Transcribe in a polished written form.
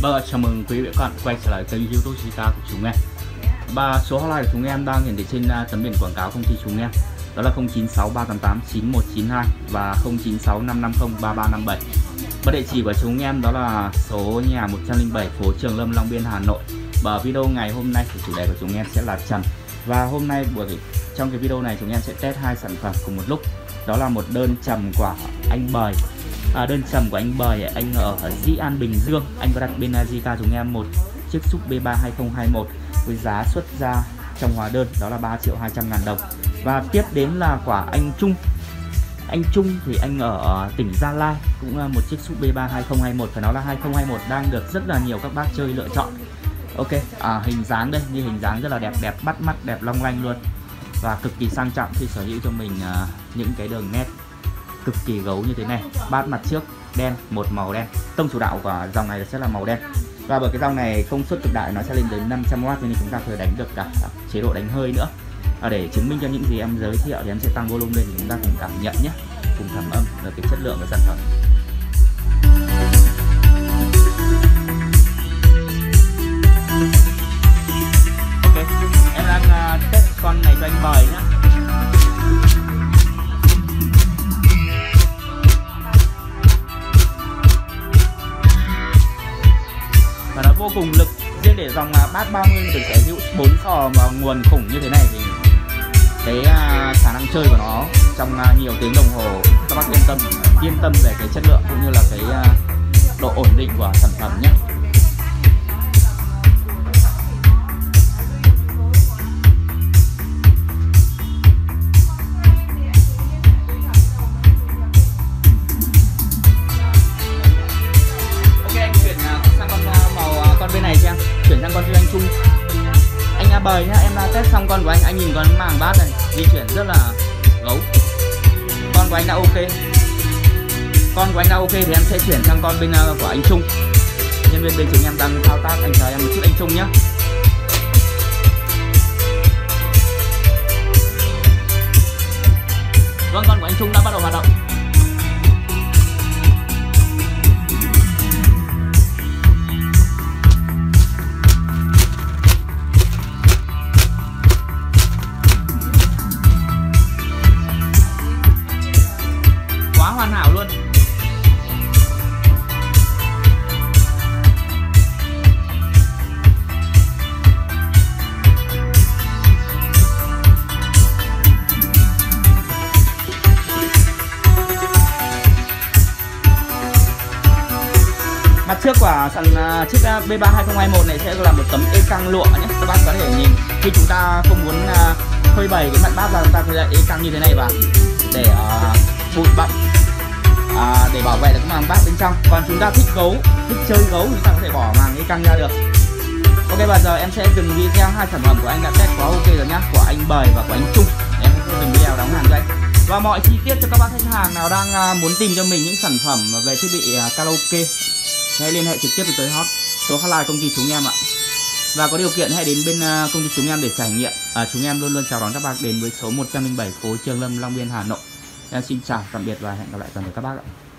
Vâng, chào mừng quý vị và các bạn quay trở lại kênh YouTube Zika của chúng em. Và số hotline của chúng em đang hiển thị trên tấm biển quảng cáo công ty chúng em. Đó là 0963889192 và 0965503357. Và địa chỉ của chúng em đó là số nhà 107 phố Trường Lâm, Long Biên, Hà Nội. Và video ngày hôm nay thì chủ đề của chúng em sẽ là trầm. Và hôm nay trong cái video này chúng em sẽ test hai sản phẩm cùng một lúc. Đó là một đơn trầm của anh Bời. Đơn trầm của anh Bời, anh ở Dĩ An, Bình Dương. Anh có đặt bên Zika chúng em một chiếc súp B3 2021 với giá xuất ra trong hóa đơn đó là 3.200.000 đồng. Và tiếp đến là quả anh Trung. Anh Trung thì anh ở tỉnh Gia Lai, cũng là một chiếc súp B3 2021. Phải nói là 2021 đang được rất là nhiều các bác chơi lựa chọn. Ok, hình dáng đây, như hình dáng rất là đẹp, bắt mắt, đẹp long lanh luôn. Và cực kỳ sang trọng khi sở hữu cho mình những cái đường nét cực kỳ gấu như thế này. Bát mặt trước đen, một màu đen. Tông chủ đạo của dòng này sẽ là màu đen. Và bởi cái dòng này công suất cực đại nó sẽ lên đến 500W nên chúng ta có thể đánh được cả chế độ đánh hơi nữa. Để chứng minh cho những gì em giới thiệu thì em sẽ tăng volume lên thì chúng ta cùng cảm nhận nhé, cùng thẩm âm về cái chất lượng của sản phẩm. Ok, em đang test con này cho anh Bời nhé. Và nó vô cùng lực. Riêng để dòng bát 30 được sở hữu 4 sò và nguồn khủng như thế này thì cái khả năng chơi của nó trong nhiều tiếng đồng hồ các bác yên tâm về cái chất lượng cũng như là cái độ ổn định của sản phẩm nhé. Bên này xem, chuyển sang con cho anh Trung. Anh Bời nhá, em đã test xong con của anh nhìn con màng bát này, di chuyển rất là gấu. Con của anh đã ok. Con của anh đã ok thì em sẽ chuyển sang con bên của anh Trung. Nhân viên bên chúng em đang thao tác, anh chờ em một chút anh Trung nhá. Vâng, con của anh Trung đã bắt đầu hoạt động. Hoàn hảo luôn. Mặt trước của chiếc B3 2021 này sẽ là một tấm e căng lụa nhé. Các bác có thể nhìn khi chúng ta không muốn phơi bày cái mặt bát ra, chúng ta sẽ e căng như thế này vào để bụi bặm, để bảo vệ được cái màng bát bên trong. Còn chúng ta thích gấu, thích chơi gấu chúng ta có thể bỏ màng e căng ra được. Ok, bây giờ em sẽ dừng video. Hai sản phẩm của anh đã test quá ok rồi nhá, của anh Bời và của anh Trung. Em sẽ dừng video đóng hàng cho anh. Và mọi chi tiết cho các bác khách hàng nào đang muốn tìm cho mình những sản phẩm về thiết bị karaoke hãy liên hệ trực tiếp tới số hotline công ty chúng em ạ. Và có điều kiện hãy đến bên công ty chúng em để trải nghiệm. Chúng em luôn luôn chào đón các bác đến với số 107 phố Trường Lâm, Long Biên, Hà Nội. Em xin chào, tạm biệt và hẹn gặp lại toàn thể các bác ạ.